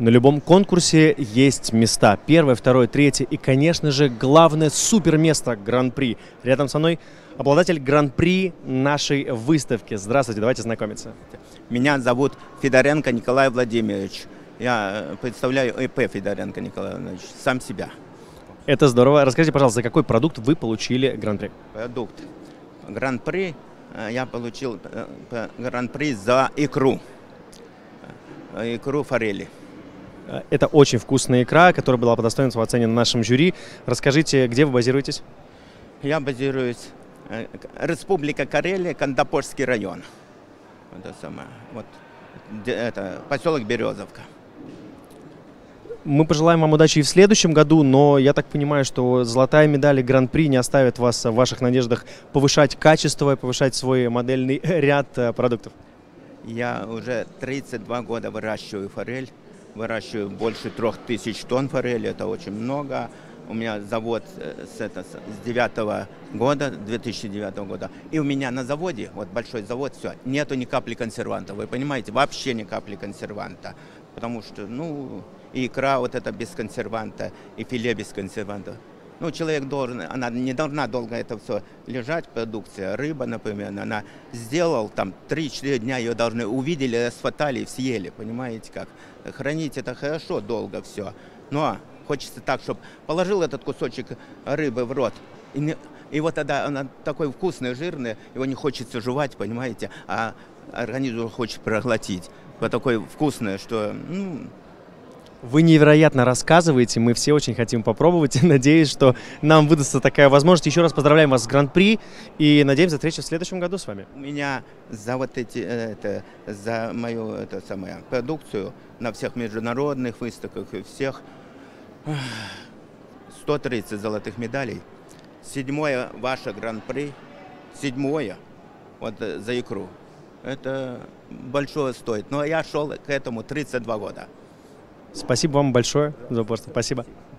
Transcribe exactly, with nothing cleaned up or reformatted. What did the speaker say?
На любом конкурсе есть места. Первое, второе, третье и, конечно же, главное супер место Гран-при. Рядом со мной обладатель Гран-при нашей выставки. Здравствуйте, давайте знакомиться. Меня зовут Федоренко Николай Владимирович. Я представляю ИП Федоренко Николай Владимирович, сам себя. Это здорово. Расскажите, пожалуйста, за какой продукт вы получили Гран-при? Продукт. Гран-при я получил Гран-при за икру. Икру форели. Это очень вкусная икра, которая была по достоинству оценена нашим жюри. Расскажите, где вы базируетесь? Я базируюсь Республика Карелия, Кандапорский район. Это самое. Вот это поселок Березовка. Мы пожелаем вам удачи и в следующем году, но я так понимаю, что золотая медаль Гран-при не оставит вас в ваших надеждах повышать качество и повышать свой модельный ряд продуктов. Я уже тридцать два года выращиваю форель. Выращиваю больше трех тысяч тонн форели, это очень много. У меня завод с, это, с девятого года, две тысячи девятого года. И у меня на заводе, вот большой завод, все, нету ни капли консерванта. Вы понимаете, вообще ни капли консерванта. Потому что, ну, и икра вот это без консерванта, и филе без консерванта. Ну, человек должен, она не должна долго это все лежать, продукция. Рыба, например, она сделал, там, три-четыре дня ее должны увидели, схватали и съели, понимаете как. Хранить это хорошо, долго все. Но хочется так, чтобы положил этот кусочек рыбы в рот, и, не, и вот тогда она такой вкусный, жирный, его не хочется жевать, понимаете, а организм хочет проглотить. Вот такой вкусный, что... Ну, вы невероятно рассказываете, мы все очень хотим попробовать. Надеюсь, что нам выдастся такая возможность. Еще раз поздравляем вас с Гран-при и надеемся встречу в следующем году с вами. У меня за вот эти, это, за мою это, самое, продукцию на всех международных выставках и всех сто тридцать золотых медалей. Седьмое ваше Гран-при, седьмое вот за икру. Это большое стоит. Но я шел к этому тридцать два года. Спасибо вам большое за упорство. Спасибо.